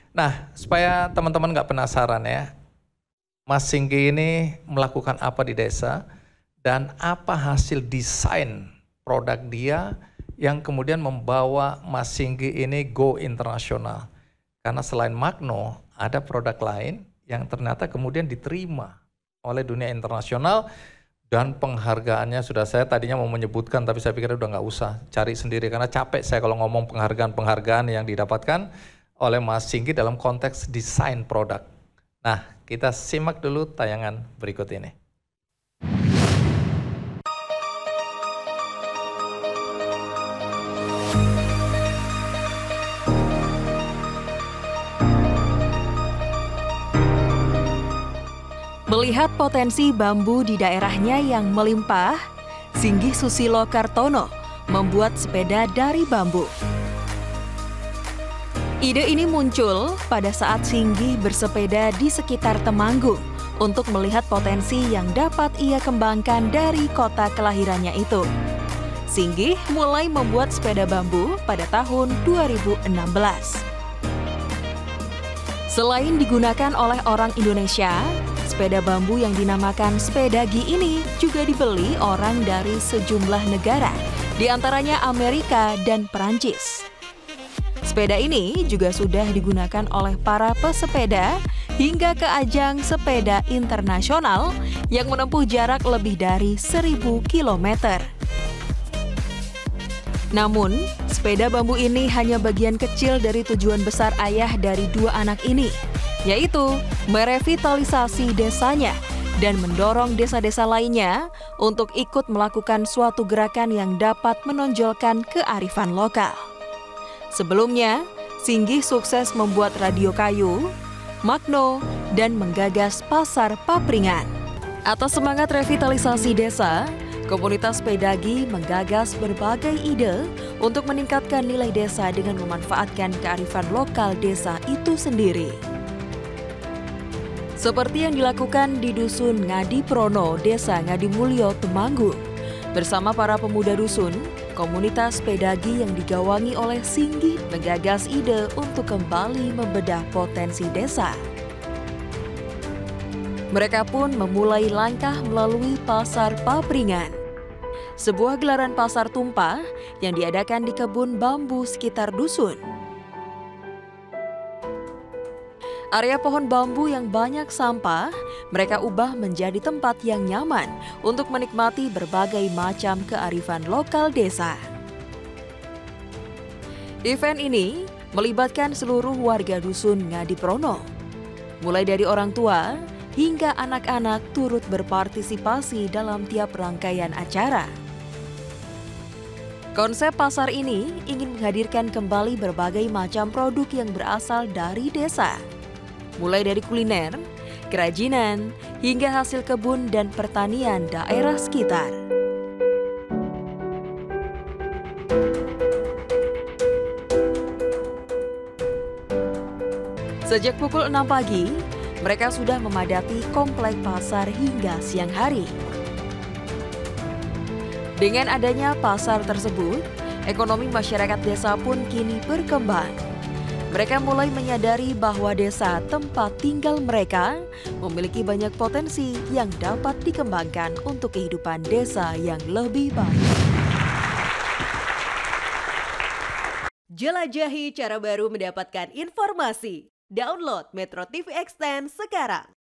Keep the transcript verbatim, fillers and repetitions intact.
Nah, supaya teman-teman nggak penasaran ya, Mas Singgi ini melakukan apa di desa dan apa hasil desain produk dia yang kemudian membawa Mas Singgi ini go internasional. Karena selain Magno, ada produk lain yang ternyata kemudian diterima oleh dunia internasional dan penghargaannya sudah saya tadinya mau menyebutkan tapi saya pikir udah nggak usah, cari sendiri karena capek saya kalau ngomong penghargaan-penghargaan yang didapatkan oleh Mas Singgi dalam konteks desain produk. Nah, kita simak dulu tayangan berikut ini. Melihat potensi bambu di daerahnya yang melimpah, Singgi Susilo Kartono membuat sepeda dari bambu. Ide ini muncul pada saat Singgi bersepeda di sekitar Temanggung untuk melihat potensi yang dapat ia kembangkan dari kota kelahirannya itu. Singgi mulai membuat sepeda bambu pada tahun dua ribu enam belas. Selain digunakan oleh orang Indonesia, sepeda bambu yang dinamakan Sepedagi ini juga dibeli orang dari sejumlah negara, di antaranya Amerika dan Perancis. Sepeda ini juga sudah digunakan oleh para pesepeda hingga ke ajang sepeda internasional yang menempuh jarak lebih dari seribu kilometer. Namun, sepeda bambu ini hanya bagian kecil dari tujuan besar ayah dari dua anak ini, yaitu merevitalisasi desanya dan mendorong desa-desa lainnya untuk ikut melakukan suatu gerakan yang dapat menonjolkan kearifan lokal. Sebelumnya, Singgi sukses membuat radio kayu, Magno, dan menggagas pasar papringan. Atas semangat revitalisasi desa, komunitas Sepedagi menggagas berbagai ide untuk meningkatkan nilai desa dengan memanfaatkan kearifan lokal desa itu sendiri. Seperti yang dilakukan di Dusun Ngadiprono, Desa Ngadimulyo, Temanggung. Bersama para pemuda dusun, komunitas Sepedagi yang digawangi oleh Singgi menggagas ide untuk kembali membedah potensi desa. Mereka pun memulai langkah melalui pasar papringan, sebuah gelaran pasar tumpah yang diadakan di kebun bambu sekitar dusun. Area pohon bambu yang banyak sampah, mereka ubah menjadi tempat yang nyaman untuk menikmati berbagai macam kearifan lokal desa. Event ini melibatkan seluruh warga dusun Ngadiprono, mulai dari orang tua hingga anak-anak turut berpartisipasi dalam tiap rangkaian acara. Konsep pasar ini ingin menghadirkan kembali berbagai macam produk yang berasal dari desa, mulai dari kuliner, kerajinan, hingga hasil kebun dan pertanian daerah sekitar. Sejak pukul enam pagi, mereka sudah memadati komplek pasar hingga siang hari. Dengan adanya pasar tersebut, ekonomi masyarakat desa pun kini berkembang. Mereka mulai menyadari bahwa desa tempat tinggal mereka memiliki banyak potensi yang dapat dikembangkan untuk kehidupan desa yang lebih baik. Jelajahi cara baru mendapatkan informasi. Download Metro T V Extend sekarang.